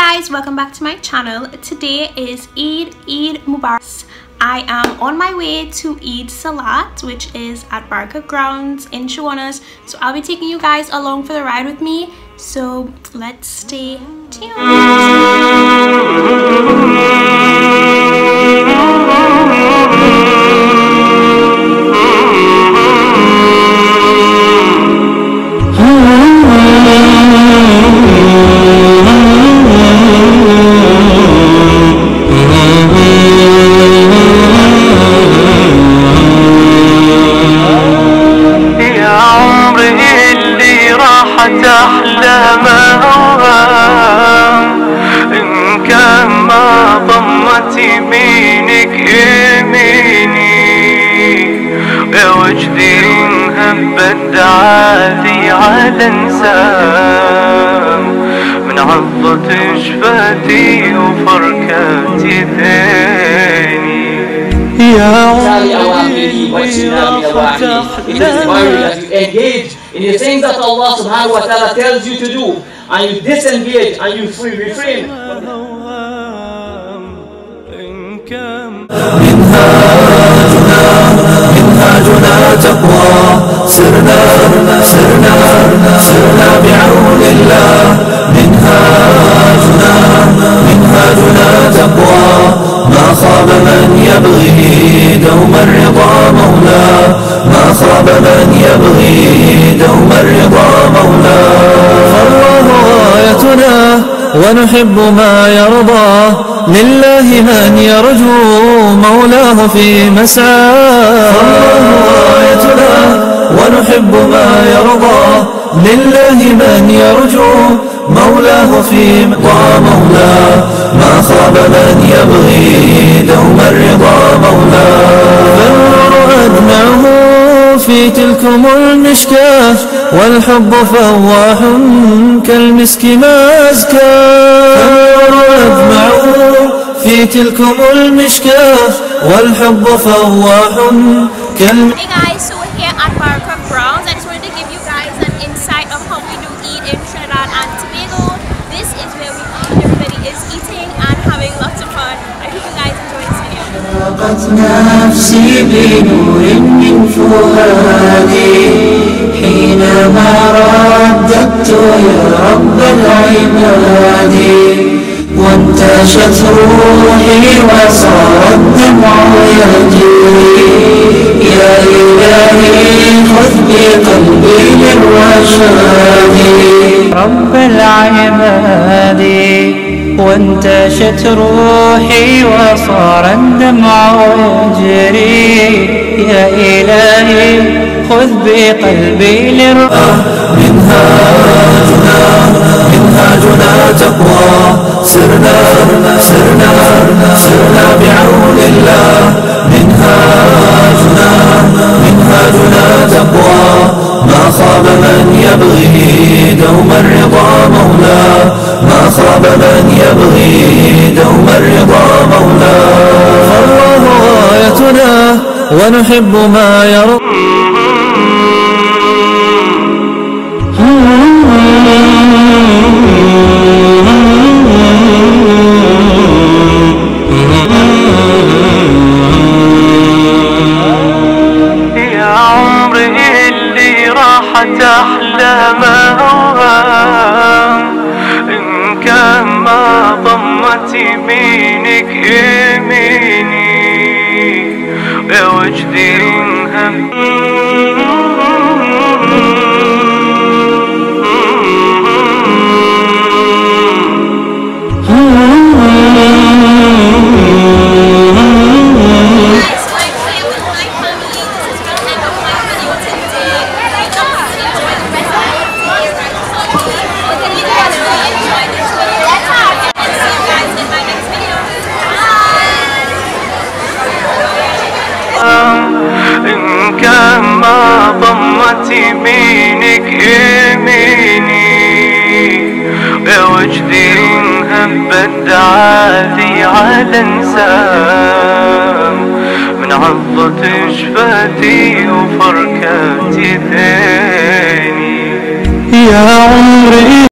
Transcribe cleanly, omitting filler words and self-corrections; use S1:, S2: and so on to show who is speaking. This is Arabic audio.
S1: guys, welcome back to my channel. Today is Eid Mubarak. I am on my way to Eid Salat, which is at Baraka Grounds in Shawanas. So I'll be taking you guys along for the ride with me. So let's stay tuned.
S2: عادي على انسام من عضة شفتي وفركاتي ثاني يا عمري
S3: It is vital that you engage in the things that Allah subhanahu wa ta'ala tells you to do, and you disengage and you refrain.
S2: منهاجنا تقوى سرنا بعون الله منهاجنا تقوى ما خاب من يبغي دوم الرضا مولاه ما خاب من يبغي دوم الرضا مولاه فالله غايتنا ونحب ما يرضاه لله من يرجو مولاه في مسعاه فالله غايتنا ونحب ما يرضاه لله من يرجو مولاه في مولاه ما خاب من يبغي دوم الرضا مولاه فالنور أدمعه في تلكم المشكاة والحب فواح كالمسك ما أزكاه فالنور أدمعه في تلكم المشكاة والحب فواح كالمسك.
S1: Hey guys, so we're here at Baraka Grounds. I just wanted to give you guys an insight of how we do Eid in Trinidad and Tobago. This is where we eat. Everybody is eating and having lots of fun. I hope you guys enjoy this video.
S2: ضاقت نفسي بنور من فؤادي حينما رددت يا رب العباد وانتشت روحي وصار الدمع يجري يا إلهي خذ بقلبي للرشاد رب العباد وانتشت روحي وصار الدمع يجري يا إلهي خذ بقلبي للرشاد منهاجنا تقوى سرنا بعون الله منهاجنا تقوى ما خاب من يبغي دوم الرضا مولاه ما خاب من يبغي دوم الرضا مولاه فالله غايتنا ونحب ما يرضى إن كان ما ضمت يمينك يميني يا وجدي انهم يمينك يميني يا وجدي انهبت عادي على انسام من عضة شفتي وفركاتي ثاني يا عمري.